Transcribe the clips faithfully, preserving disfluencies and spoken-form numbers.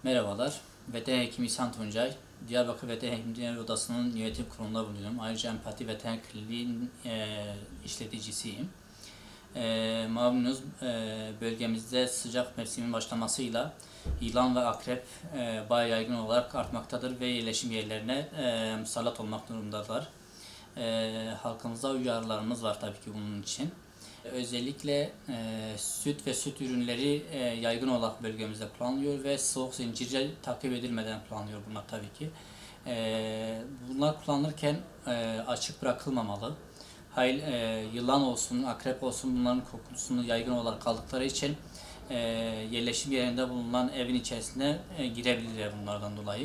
Merhabalar, veteriner hekim İhsan Tuncay. Diyarbakır Veteriner Hekimler Odası'nın yönetim kurulunda bulunuyorum. Ayrıca Empati Veteriner Kliniği'nin e, işleticisiyim. E, malumunuz e, bölgemizde sıcak mevsimin başlamasıyla yılan ve akrep e, bayağı yaygın olarak artmaktadır ve yerleşim yerlerine e, musallat olmak durumundalar. E, halkımıza uyarılarımız var tabii ki bunun için. Özellikle e, süt ve süt ürünleri e, yaygın olarak bölgemizde kullanılıyor ve soğuk zincirce takip edilmeden kullanılıyor bunlar tabii ki. E, bunlar kullanılırken e, açık bırakılmamalı. Hayır, e, yılan olsun, akrep olsun bunların kokusunu yaygın olarak aldıkları için e, yerleşim yerinde bulunan evin içerisine e, girebilirler bunlardan dolayı.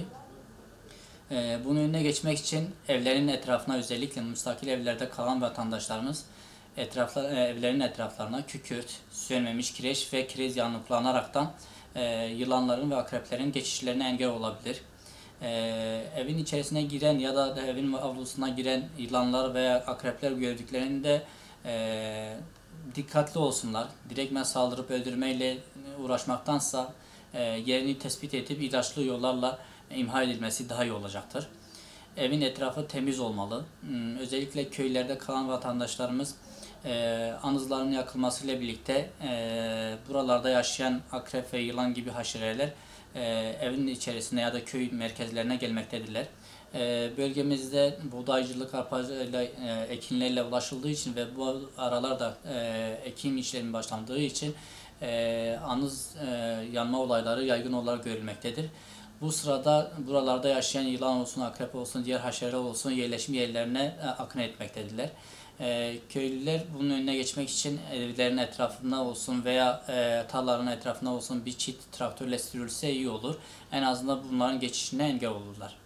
E, bunun önüne geçmek için evlerin etrafına, özellikle müstakil evlerde kalan vatandaşlarımız etraflar, e, evlerin etraflarına kükürt, sönmemiş kireç ve kireç yağını kullanaraktan e, yılanların ve akreplerin geçişlerine engel olabilir. E, evin içerisine giren ya da evin avlusuna giren yılanlar veya akrepler gördüklerinde e, dikkatli olsunlar. Direktmen saldırıp öldürmeyle uğraşmaktansa e, yerini tespit edip ilaçlı yollarla imha edilmesi daha iyi olacaktır. Evin etrafı temiz olmalı. Özellikle köylerde kalan vatandaşlarımız e, anızların yakılmasıyla birlikte e, buralarda yaşayan akrep ve yılan gibi haşereler e, evin içerisine ya da köy merkezlerine gelmektedirler. E, bölgemizde buğdaycılık, arpacılık, e, ekinlerle ulaşıldığı için ve bu aralarda e, ekim işlerinin başlandığı için e, anız e, yanma olayları yaygın olarak görülmektedir. Bu sırada buralarda yaşayan yılan olsun, akrep olsun, diğer haşereler olsun yerleşim yerlerine e, akın etmektedirler. E, köylüler bunun önüne geçmek için evlerin etrafında olsun veya e, tarlaların etrafında olsun bir çit traktörle sürülse iyi olur. En azından bunların geçişine engel olurlar.